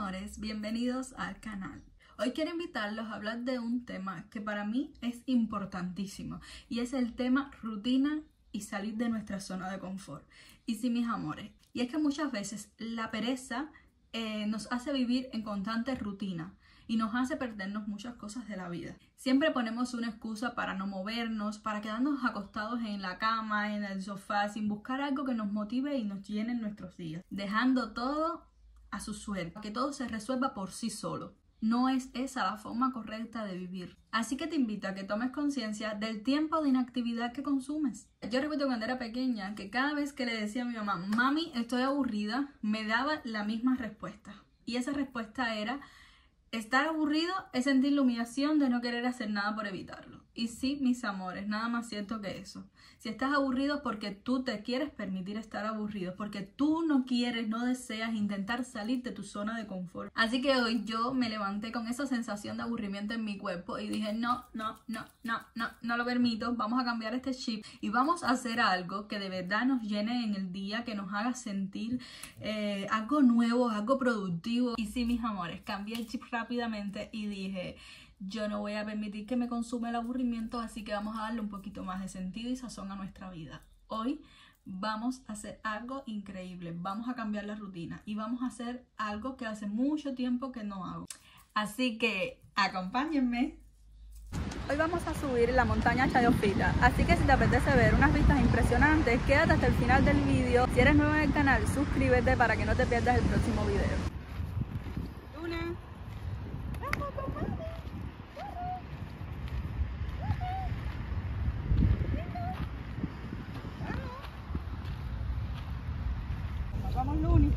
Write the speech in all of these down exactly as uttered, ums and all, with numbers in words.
amores, bienvenidos al canal. Hoy quiero invitarlos a hablar de un tema que para mí es importantísimo y es el tema rutina y salir de nuestra zona de confort. Y sí, mis amores, y es que muchas veces la pereza eh, nos hace vivir en constante rutina y nos hace perdernos muchas cosas de la vida. Siempre ponemos una excusa para no movernos, para quedarnos acostados en la cama, en el sofá, sin buscar algo que nos motive y nos llene en nuestros días, dejando todo a su suerte, que todo se resuelva por sí solo. No es esa la forma correcta de vivir. Así que te invito a que tomes conciencia del tiempo de inactividad que consumes. Yo recuerdo cuando era pequeña que cada vez que le decía a mi mamá, mami, estoy aburrida, me daba la misma respuesta. Y esa respuesta era, estar aburrido es sentir la humillación de no querer hacer nada por evitarlo. Y sí, mis amores, nada más cierto que eso. Si estás aburrido es porque tú te quieres permitir estar aburrido, porque tú no quieres, no deseas intentar salir de tu zona de confort. Así que hoy yo me levanté con esa sensación de aburrimiento en mi cuerpo y dije, no, no, no, no, no, no lo permito, vamos a cambiar este chip y vamos a hacer algo que de verdad nos llene en el día, que nos haga sentir eh, algo nuevo, algo productivo. Y sí, mis amores, cambié el chip rápidamente y dije, yo no voy a permitir que me consuma el aburrimiento, así que vamos a darle un poquito más de sentido y sazón a nuestra vida. Hoy vamos a hacer algo increíble, vamos a cambiar la rutina y vamos a hacer algo que hace mucho tiempo que no hago. Así que acompáñenme. Hoy vamos a subir la montaña Chayofita, así que si te apetece ver unas vistas impresionantes, quédate hasta el final del vídeo. Si eres nuevo en el canal, suscríbete para que no te pierdas el próximo video. Vamos, Luni.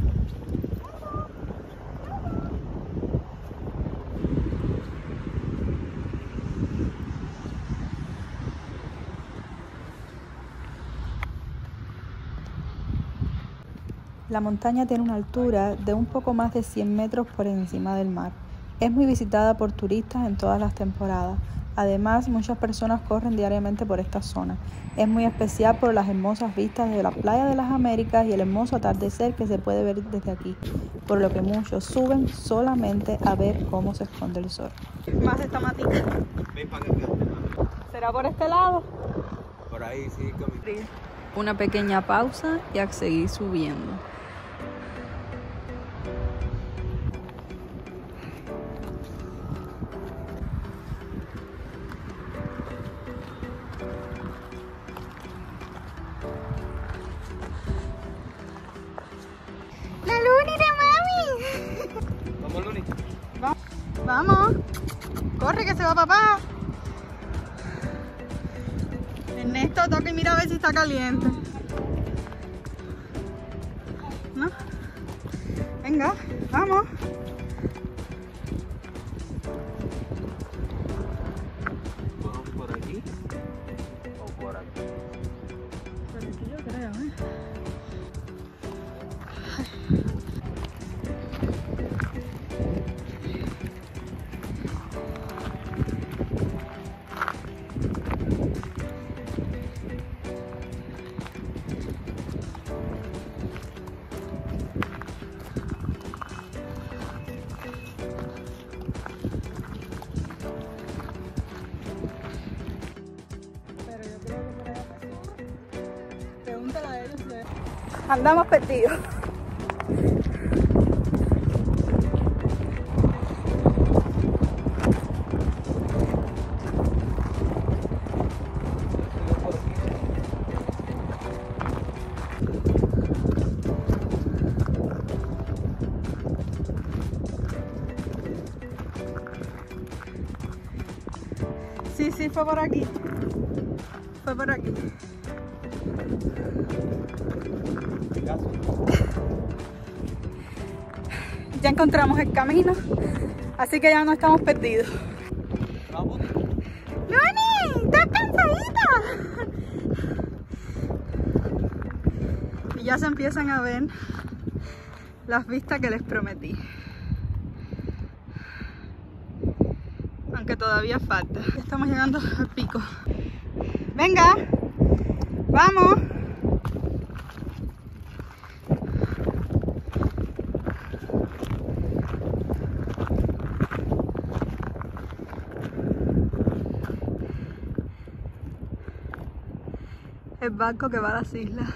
La montaña tiene una altura de un poco más de cien metros por encima del mar. Es muy visitada por turistas en todas las temporadas. Además, muchas personas corren diariamente por esta zona. Es muy especial por las hermosas vistas de la playa de las Américas y el hermoso atardecer que se puede ver desde aquí, por lo que muchos suben solamente a ver cómo se esconde el sol. Más esta matita. ¿Será por este lado? Por ahí, sí. Una pequeña pausa y a seguir subiendo. ¡La Luni de mami! Vamos, Luni. Vamos. Vamos. Corre que se va papá. Ernesto, toca y mira a ver si está caliente. ¿No? Venga, vamos. ¿Vamos por aquí o por aquí? Por aquí yo creo, ¿eh? Andamos perdidos. Sí, sí, fue por aquí. Fue por aquí. Ya encontramos el camino, así que ya no estamos perdidos. Vamos. ¡Luni! ¡Estás cansadita! Y ya se empiezan a ver las vistas que les prometí. Aunque todavía falta. Ya estamos llegando al pico. ¡Venga! ¡Vamos! el barco que va a las islas.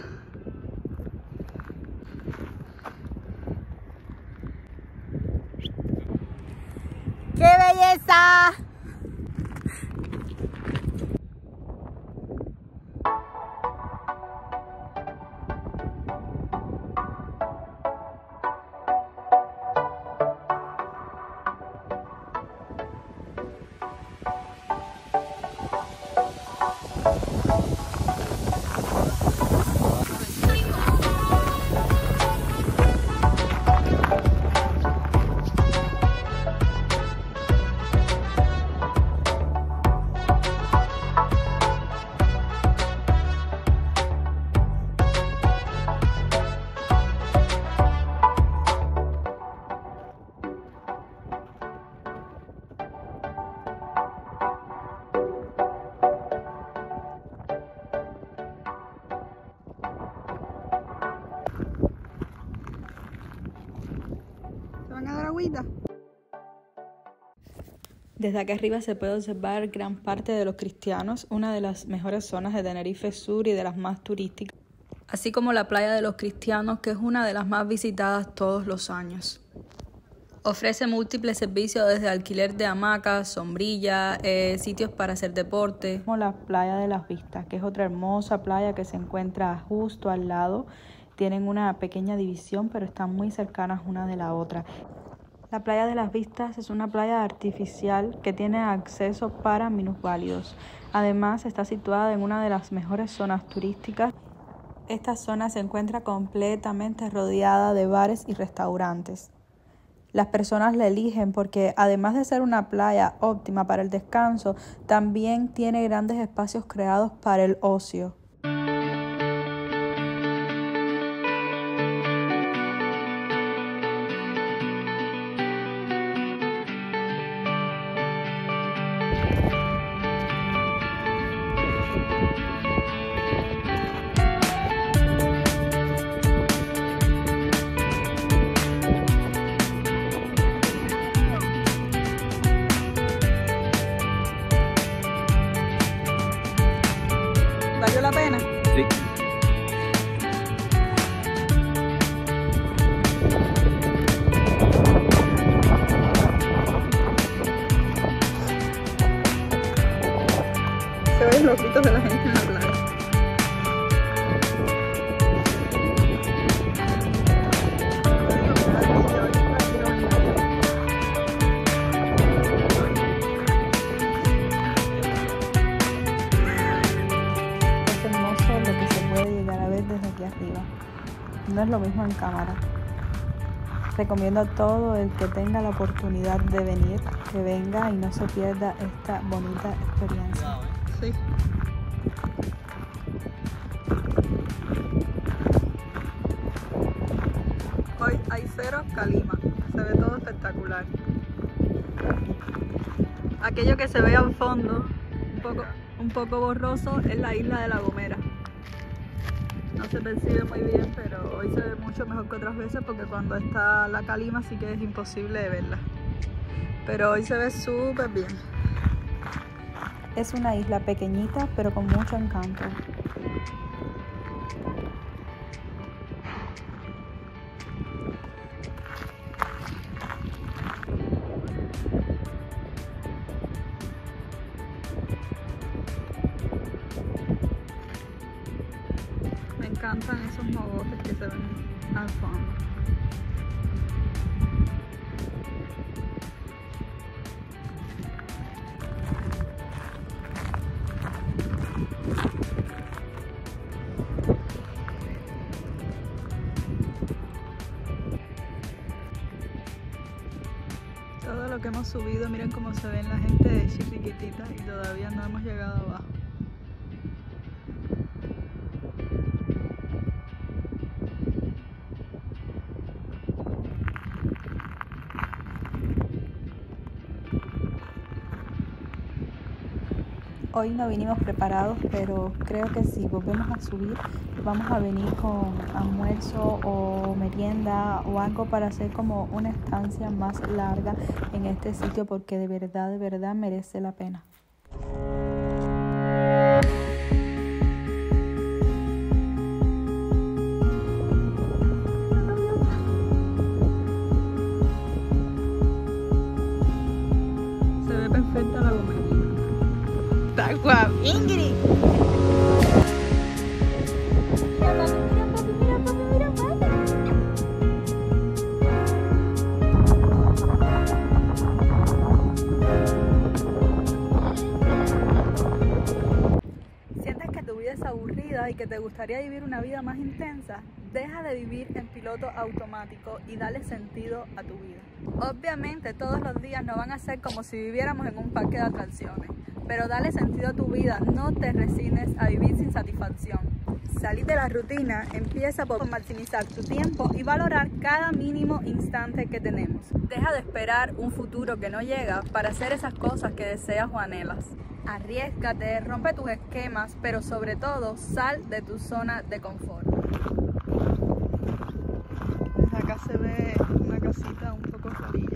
¡Qué belleza! Desde acá arriba se puede observar gran parte de Los Cristianos, una de las mejores zonas de Tenerife Sur y de las más turísticas, así como la playa de Los Cristianos, que es una de las más visitadas todos los años. Ofrece múltiples servicios desde alquiler de hamacas, sombrillas, eh, sitios para hacer deporte. Como la playa de Las Vistas, que es otra hermosa playa que se encuentra justo al lado. Tienen una pequeña división, pero están muy cercanas una de la otra. La playa de Las Vistas es una playa artificial que tiene acceso para minusválidos. Además, está situada en una de las mejores zonas turísticas. Esta zona se encuentra completamente rodeada de bares y restaurantes. Las personas la eligen porque, además de ser una playa óptima para el descanso, también tiene grandes espacios creados para el ocio. ¿Valió la pena? Sí. Se ven los gritos de la gente en la playa. Arriba. No es lo mismo en cámara. Recomiendo a todo el que tenga la oportunidad de venir, que venga y no se pierda esta bonita experiencia. Sí. Hoy hay cero calima, se ve todo espectacular. Aquello que se ve al fondo, un poco, un poco borroso, es la isla de La Gomera. No se percibe muy bien, pero hoy se ve mucho mejor que otras veces porque cuando está la calima sí que es imposible de verla. Pero hoy se ve súper bien. Es una isla pequeñita pero con mucho encanto. Me encantan esos mogotes que se ven al fondo. Todo lo que hemos subido, miren cómo se ven la gente de chiquitita y todavía no hemos llegado abajo. Hoy no vinimos preparados, pero creo que si volvemos a subir, vamos a venir con almuerzo o merienda o algo para hacer como una estancia más larga en este sitio, porque de verdad, de verdad merece la pena. Wow, Ingrid. Mira, papi, mira, papi, mira, papi, mira, papi. ¿Sientes que tu vida es aburrida y que te gustaría vivir una vida más intensa? Deja de vivir en piloto automático y dale sentido a tu vida. Obviamente todos los días no van a ser como si viviéramos en un parque de atracciones, pero dale sentido a tu vida, no te resignes a vivir sin satisfacción. Salir de la rutina empieza por maximizar tu tiempo y valorar cada mínimo instante que tenemos. Deja de esperar un futuro que no llega para hacer esas cosas que deseas o anhelas. Arriésgate, rompe tus esquemas, pero sobre todo sal de tu zona de confort. Acá se ve una casita un poco rarilla.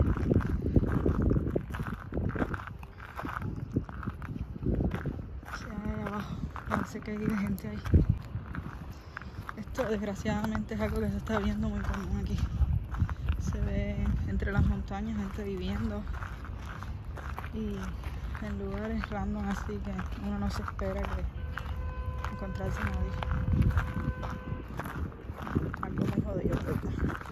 ¿Qué hay abajo? Parece que hay gente ahí. Esto desgraciadamente es algo que se está viendo muy común aquí. Se ve entre las montañas gente viviendo y en lugares random, así que uno no se espera que encontrarse a nadie. Algo muy jodido, ¿verdad?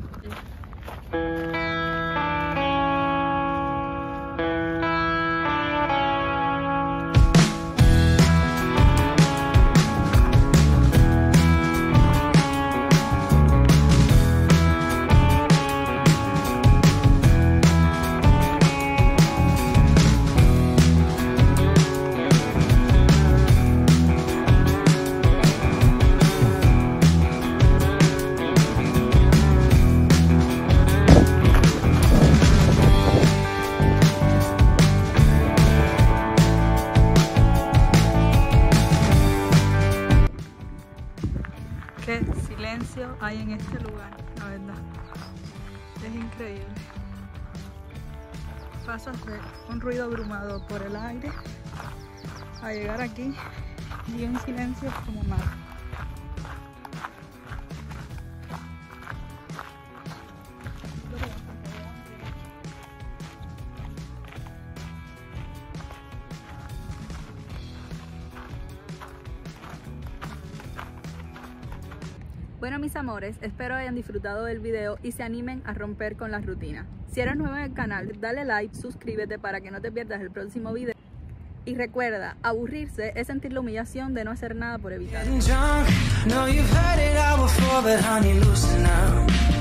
Qué silencio hay en este lugar, la verdad. Es increíble. Pasas de un ruido abrumador por el aire a llegar aquí y un silencio como nada. Bueno, mis amores, espero hayan disfrutado del video y se animen a romper con la rutina. Si eres nuevo en el canal, dale like, suscríbete para que no te pierdas el próximo video. Y recuerda, aburrirse es sentir la humillación de no hacer nada por evitarlo.